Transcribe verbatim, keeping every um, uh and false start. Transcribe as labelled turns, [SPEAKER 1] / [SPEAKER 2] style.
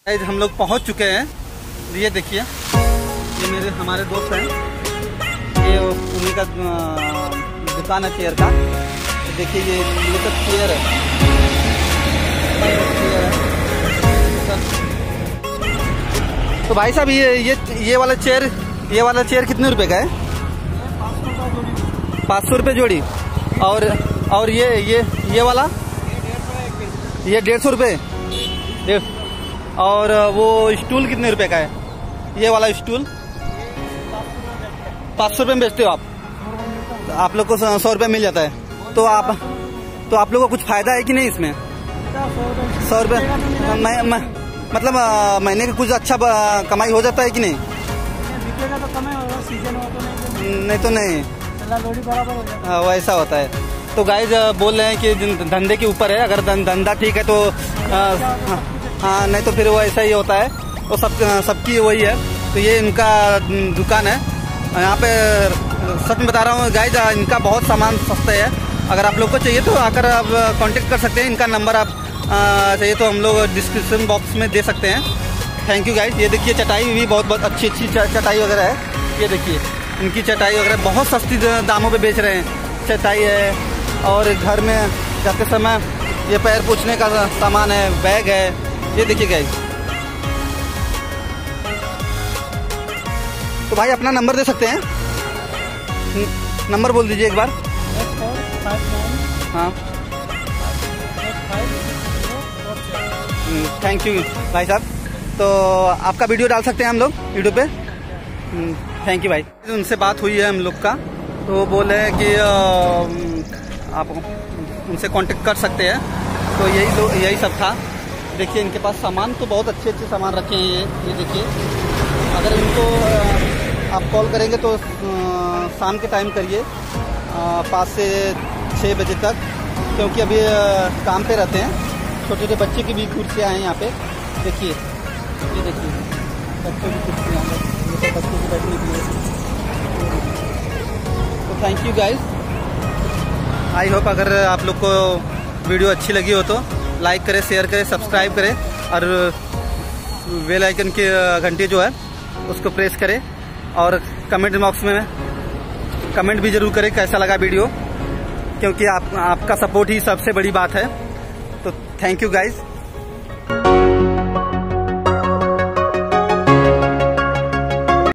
[SPEAKER 1] हम लोग पहुंच चुके हैं। ये देखिए, ये मेरे हमारे दोस्त हैं, ये उन्हीं का दुकान है चेयर का। तो देखिए ये ये सब चेयर है, चेयर है। तो भाई साहब ये ये ये वाला चेयर ये वाला चेयर कितने रुपए का है? पाँच सौ रुपये जोड़ी। और और ये ये ये वाला ये डेढ़ सौ रुपये डेढ़। और वो स्टूल कितने रुपए का है? ये वाला स्टूल पाँच सौ रुपये में बेचते हो आप? तो आप लोग को सौ रुपये मिल जाता है। तो आप तो आप लोग को कुछ फायदा है कि नहीं इसमें? सौ रुपये मैं, मैं मतलब महीने का कुछ अच्छा कमाई हो जाता है कि नहीं?
[SPEAKER 2] तो कमाई होगा, सीजन हो तो नहीं,
[SPEAKER 1] नहीं तो नहीं
[SPEAKER 2] बराबर हो जाता है।
[SPEAKER 1] वैसा होता है। तो गाइज बोल रहे हैं कि धंधे के ऊपर है, अगर धंधा ठीक है तो आ, हाँ, नहीं तो फिर वो ऐसा ही होता है। तो सब सबकी वही है। तो ये इनका दुकान है यहाँ पे। सच में बता रहा हूँ गाइज, इनका बहुत सामान सस्ता है। अगर आप लोग को चाहिए तो आकर आप कांटेक्ट कर सकते हैं। इनका नंबर आप चाहिए तो हम लोग डिस्क्रिप्शन बॉक्स में दे सकते हैं। Thank you guys. ये देखिए चटाई भी बहुत बहुत अच्छी अच्छी चटाई वगैरह है। ये देखिए इनकी चटाई वगैरह बहुत सस्ती दामों पे बेच रहे हैं। चटाई है और घर में जाते समय ये पैर पोंछने का सामान है, बैग है। ये देखिए गाइज। तो भाई अपना नंबर दे सकते हैं? नंबर बोल दीजिए एक बार। हाँ, थैंक यू भाई साहब। तो आपका वीडियो डाल सकते हैं हम लोग यूट्यूब पे? थैंक यू भाई। उनसे बात हुई है हम लोग का, तो वो बोले कि आप उनसे कांटेक्ट कर सकते हैं। तो यही लो यही सब था। देखिए इनके पास सामान तो बहुत अच्छे अच्छे सामान रखे हैं। ये ये देखिए, अगर इनको आप कॉल करेंगे तो शाम के टाइम करिए, पाँच से छः बजे तक, क्योंकि अभी काम पे रहते हैं। छोटे छोटे बच्चे की भी कुर्सियाँ हैं यहाँ पे। देखिए ये देखिए बच्चों की कुर्सियाँ हैं, ये सब बच्चों की बैठने के लिए। तो thank you guys. I hope अगर आप लोग को वीडियो अच्छी लगी हो तो लाइक करें, शेयर करें, सब्सक्राइब करें और बेल आइकन की घंटी जो है उसको प्रेस करें। और कमेंट बॉक्स में कमेंट भी जरूर करें कैसा लगा वीडियो, क्योंकि आप आपका सपोर्ट ही सबसे बड़ी बात है। तो थैंक यू गाइज।